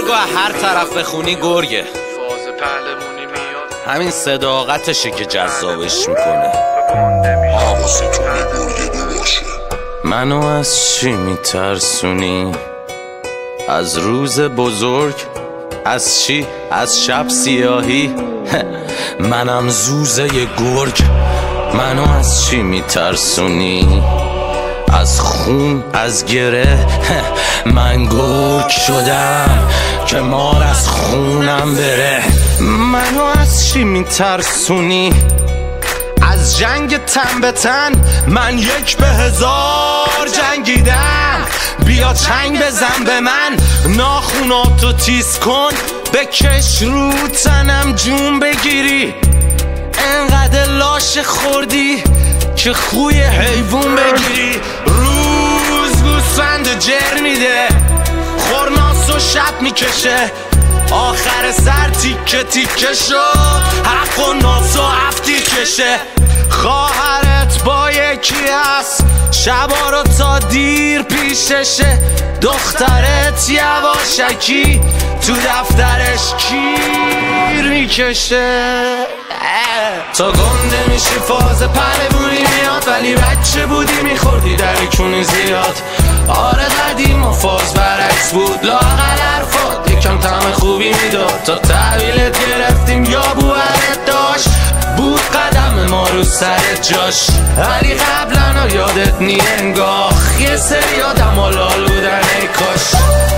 گرگ و هر طرف بخونی گرگه. فاز پهلمونی میاد، همین صداقتشه که جذابش میکنه. منو از چی میترسونی؟ از روز بزرگ؟ از چی؟ از شب سیاهی؟ منم زوزه گرگ. منو از چی میترسونی؟ از خون، از گره؟ من گرگ شدم که مار از خونم بره. منو از چی میترسونی؟ از جنگ تن به تن؟ من 1 به 1000 جنگیدم. بیا چنگ بزن به من، ناخوناتو تیز کن، بکش رو تنم جون بگیری. انقدر لاش خوردی که خوی حیوون بگیری. روز گوسفند جر میده، خورناس و شب میکشه، آخر سر تیکه تیکه شد، حق و ناس و هفتی کشه. خواهرت با یکی هست، شبا رو تا دیر پیششه. دخترت یواشکی تو دفترش کیر میکشه. تا گنده میشی فاز پهلمونی میاد، ولی بچه بودی میخوردی در کونی زیاد. آره قدیم و فاز برعکس بود، لااقل حرفات یکم طعم خوبی میداد. تا تحویلت گرفتیم یا بوهرت داشت، بود قدم ما رو سر جاش. ولی قبلا یادت نی انگاه، یه سری آدم ها لال بودن ای کاش.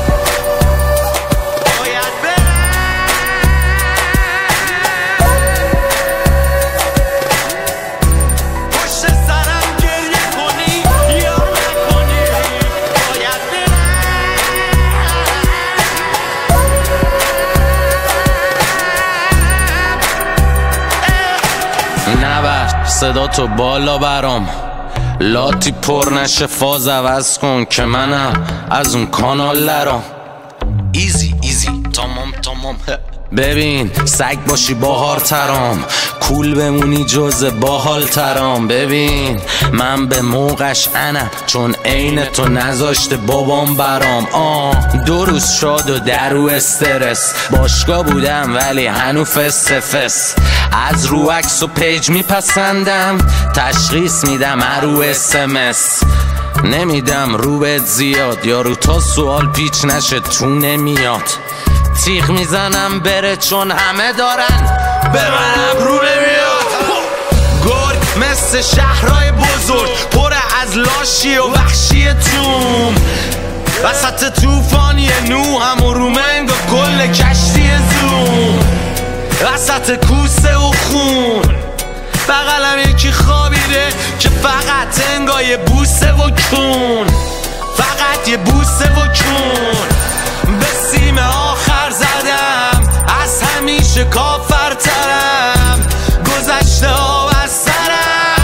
نبر صدا تو بالا برام، لاتی پر نشه، فاز عوض کن که منم از اون کانال لرام. ایزی ایزی تمام ببین سگ باشی باهار ترام، کول بمونی جز باحال ترام. ببین من به موقعش انم، چون عین تو نذاشته بابام برام. 2 روز شاد و در رو استرس، باشگاه بودم ولی هنو فس. از رو عکس و پیج میپسندم، تشخیص میدم رو SMS. نمیدم رو بهت زیاد، یارو تا سوال پیچ نشه تو نمیاد. تیغ میزنم بره چون همه دارن، به منم رو نمیاد. گرگ مثل شهرهای بزرگ، پر از لاشی و وحشی توم. وسط توفانی نوحم و رومنگ و کل کشتی زوم. وسط کوسه و خون بغلم یکی خوابیده که فقط انگاه بوسه و کون. فقط یه بوسه و کون. به سیم آخر زدم، از همیشه کافرترم. گذشته ها از سرم،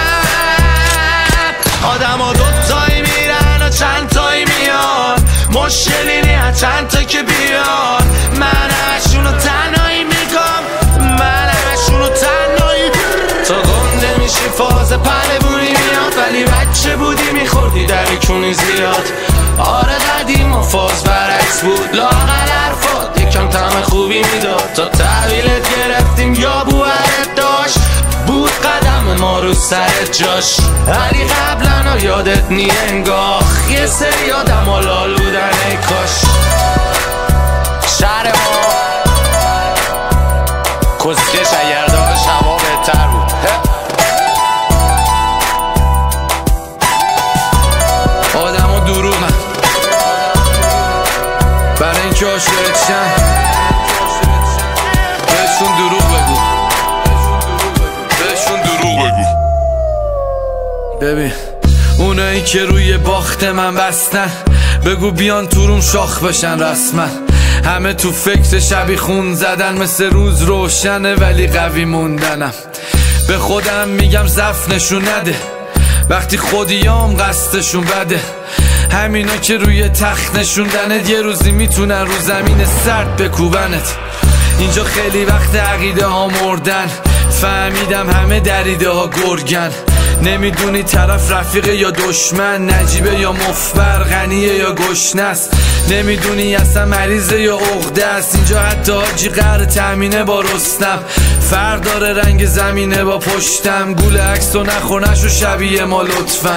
آدم ها 2 تایی میرن و چند تایی میان. مشکلی نه چند تا که بیان. من همشونو تنهایی میگم، من همشونو تنهایی. تا گنده میشی فاز پهلمونی میاد، ولی بچه بودی میخوردی در کونی زیاد. آره قدیم و فاز برعکس بود، لااقل حرفات یکم طعم خوبی میداد. تا تحویلت گرفتیم یا بوهرت داشت، بود قدم ما رو سر جاش. ولی قبلا یادت نی انگاه، یه سری آدم ها لال بودن ای کاش. شهر ما کسکش اگر داشت هوا بهتر بود. آدم ها دروغن برای اینکه عاشقت شن، بهشون دروغ بگو، بهشون دروغ بگو. ببین اونایی که روی باخت من بستن، بگو بیان تو روم شاخ بشن رسما. همه تو فکر شبی خون زدن، مثل روز روشنه ولی قوی موندنم. به خودم میگم ضعف نشون نده، وقتی خودیام قصدشون بده. همینا که روی تخت نشوندنت، یه روزی میتونن رو زمین سرد بکوبنت. اینجا خیلی وقت عقیده ها مردن، فهمیدم همه دریده ها گرگن. نمیدونی طرف رفیق یا دشمن، نجیبه یا مفبر، غنیه یا گشنست. نمیدونی اصلا مریضه یا عقده است. اینجا حتی حاجی قرار تامینه با رستم. فرق داره رنگ زمینه با پشتم. گول عکس و نخور نشو شبیه ما لطفا.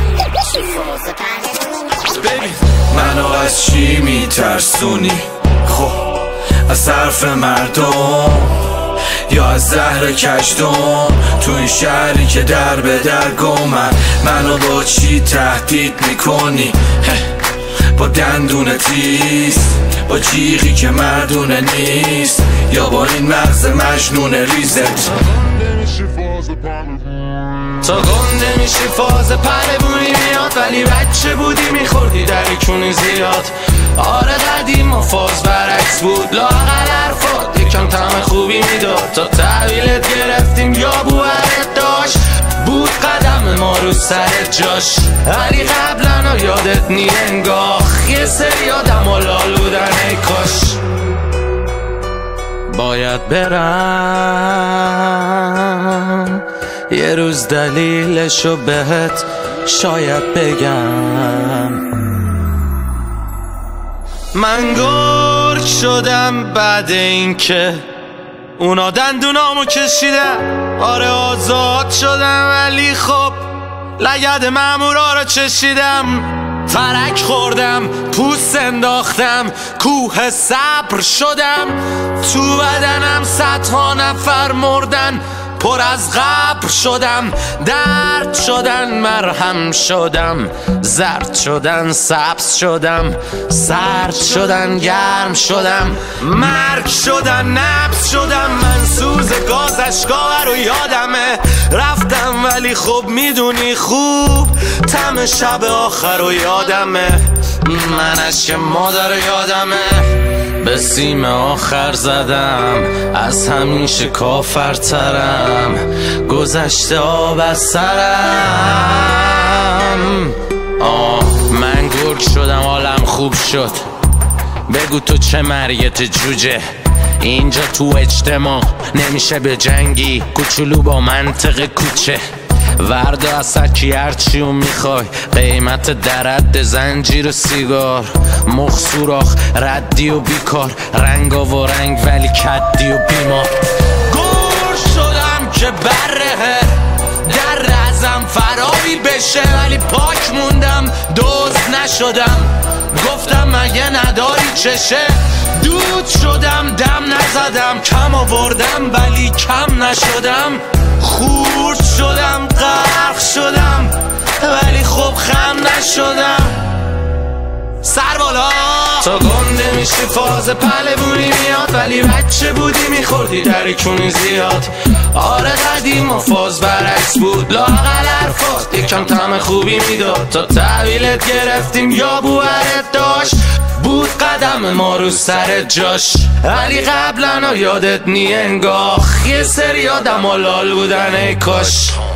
ببین منو از چی میترسونی؟ خب از حرف مردم یا از زهر کشتم؟ تو این شهری که در به در گمن منو با چی تهدید میکنی؟ با دندون تیز، با جیغی که مردونه نیست، یا با این مغز مجنون ریزت؟ تا گنده میشی فاز پلمونی میاد، ولی بچه بودی میخوردی دریکونی زیاد. آره قدیم و فاز برعکس بود، لااقل حرفات یکم طعم خوبی میداد. تا تحویلت گرفتیم یا بوهرت داشت، بود قدم ما رو سر جاش. ولی قبلا یادت نی انگاه، یه سری آدم و لال بودن ای کاش. باید برم یه روز دلیلشو بهت شاید بگم. من گرگ شدم بعد این که اونا دندونامو کشیدن. آره آزاد شدم ولی خب لگد مامورا رو چشیدم. فرک خوردم، پوست انداختم، کوه صبر شدم. تو بدنم صدها نفر مردن، پر از قبر شدم. درد شدن مرهم شدم، زرد شدن سبز شدم، سرد شدن گرم شدم، مرگ شدن نبض شدم. من سوز گاز اشکا رو یادمه، رفتم ولی خب میدونی خوب طعم شب آخر رو یادمه. من اشک مادر یادمه، به سیم آخر زدم، از همیشه کافرترم، گذشته آب از سرم. من گرگ شدم حالم خوب شد، بگو تو چه مریت جوجه. اینجا تو اجتماع نمیشه به جنگی، کوچولو با منطق کوچه. وردا از سکی هرچیو میخوای، قیمت درد زنجیر و سیگار. مخ سوراخ ردی و بیکار، رنگا و رنگ ولی کدی و بیمار. گور شدم که بره در ازم فراری بشه، ولی پاک موندم دوز نشدم. گفتم مگه نداری چشه؟ دود شدم دم نزدم، کم آوردم ولی کم نشدم. خورد شدم غرق شدم ولی خب خم نشدم. سر بالا تا گنده میشی فاز پلمونی میاد، ولی بچه بودی میخوردی دریکونی زیاد. آره قدیم و فاز برعکس بود، لااقل حرفات یکم طعم خوبی میداد. تا تحویلت گرفتیم یا بوهرت داشت، بود قدم ما رو سر جاش. ولی قبلا یادت نی انگاه، یه سری آدم و لال بودن ای کاش.